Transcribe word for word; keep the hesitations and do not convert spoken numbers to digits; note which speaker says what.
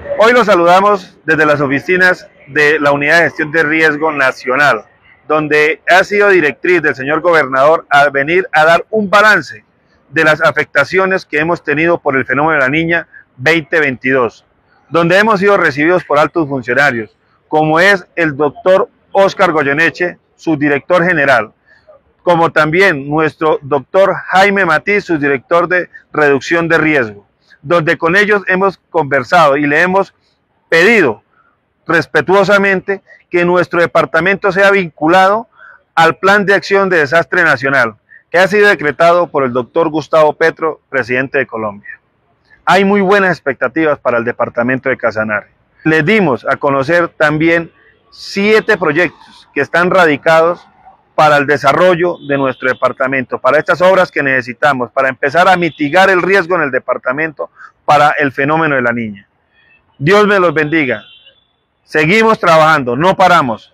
Speaker 1: Hoy los saludamos desde las oficinas de la Unidad de Gestión de Riesgo Nacional, donde ha sido directriz del señor gobernador a venir a dar un balance de las afectaciones que hemos tenido por el fenómeno de la Niña veinte veintidós, donde hemos sido recibidos por altos funcionarios, como es el doctor Óscar Goyeneche, su director general, como también nuestro doctor Jaime Matiz, su director de reducción de riesgo, donde con ellos hemos conversado y le hemos pedido respetuosamente que nuestro departamento sea vinculado al Plan de Acción de Desastre Nacional, que ha sido decretado por el doctor Gustavo Petro, presidente de Colombia. Hay muy buenas expectativas para el departamento de Casanare. Les dimos a conocer también siete proyectos que están radicados para el desarrollo de nuestro departamento, para estas obras que necesitamos, para empezar a mitigar el riesgo en el departamento para el fenómeno de la Niña. Dios me los bendiga. Seguimos trabajando, no paramos.